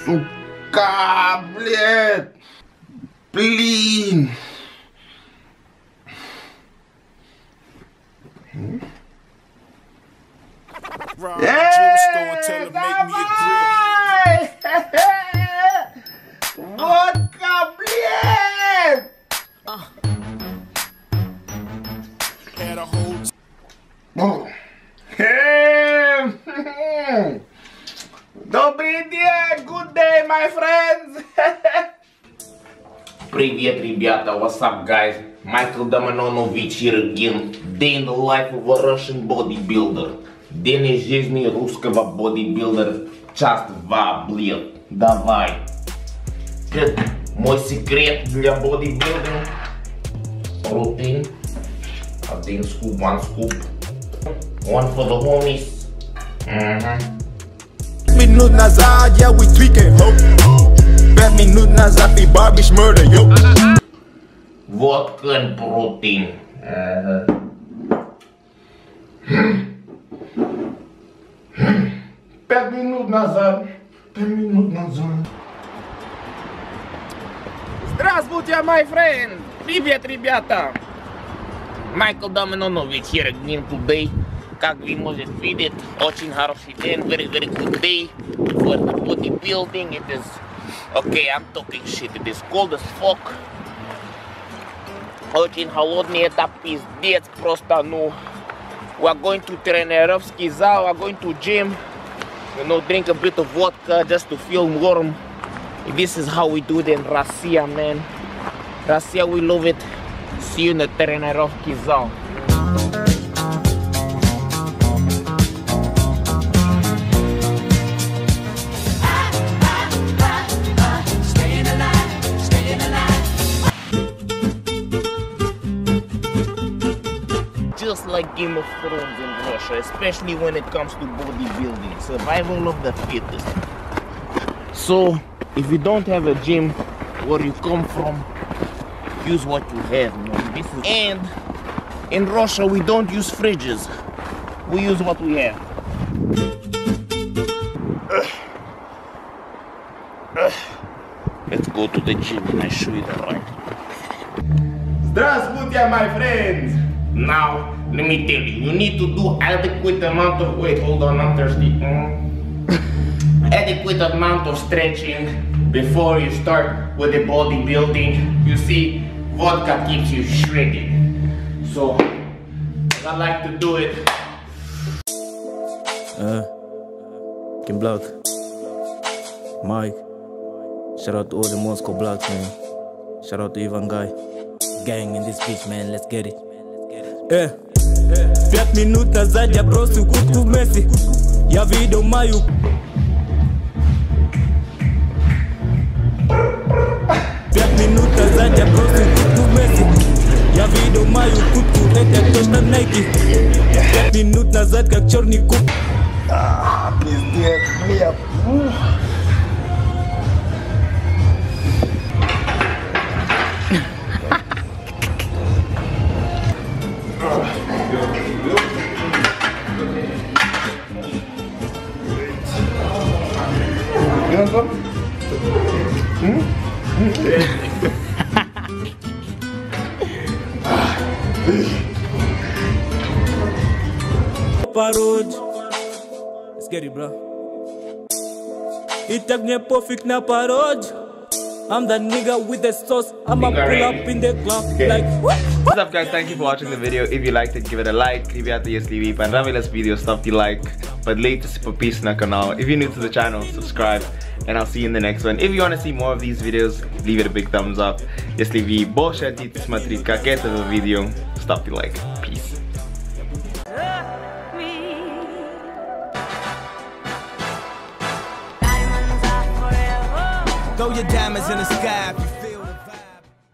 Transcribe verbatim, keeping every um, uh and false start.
Сука, блядь. Блин. Эй, давай! Водка, блядь! Добрый день, good day, my friends! Привет, ребята, what's up, guys? Michael Domanonovich here again. Day in the life of a Russian bodybuilder. День из жизни русского бодибилдера. Часть два, блядь. Давай. Мой секрет для бодибилдинга. Протеин. Один скуп, one scoop. One for the homies. Минут назад я we tweaking, ho. Пять минут назад ты бабишь murder, yo. Водка и протеин. Пять минут назад. Пять минут назад. Здравствуйте, my friend! Привет, ребята! Michael Domanonovich here again today. Как вы можете видеть, очень хороший день, very very good day for the bodybuilding. It is, okay, I'm talking shit, it is cold as fuck. Очень холодный, это пиздец, просто, ну, we're going to тренировский зал, we're going to gym, you know, drink a bit of vodka just to feel warm. This is how we do it in Russia, man. Russia, we love it. See you in the тренировский зал. Just like Game of Thrones in Russia, especially when it comes to bodybuilding, survival of the fittest. So, if you don't have a gym where you come from, use what you have, man. This is, and in Russia, we don't use fridges. We use what we have. Let's go to the gym and I show you the right. Здравствуйте, my friends! Now, let me tell you, you need to do adequate amount of weight. Hold on, I'm thirsty. Mm. Adequate amount of stretching before you start with the bodybuilding. You see, vodka keeps you shredded. So, I like to do it. Uh, Kim Block, Mike. Shout out to all the Moscow blocks, man. Shout out to Ivan Guy. Gang in this bitch, man. Let's get it. Eh, пять минут назад я бросил куртку в Месси. Я видел мою. Пять минут назад я бросил куртку в Месси. Я видел мою куртку, это точно Nike. Пять минут назад как черный куб. А, пиздец, блядь. Пародь. Let's get it, bro. И так мне пофиг на пародь. I'm the nigga with the sauce. I'ma pull up in the club like. What's up, guys? Thank you for watching the video. If you liked it, give it a like. Ребята, если вы понравилось видео, ставьте лайк. Поделитесь, подписывайтесь на канал. If you're new to the channel, subscribe. And I'll see you in the next one. If you want to see more of these videos, leave it a big thumbs up. Если вы больше хотите смотреть как этого видео, ставьте лайк. Peace. Throw your diamonds in the sky if you feel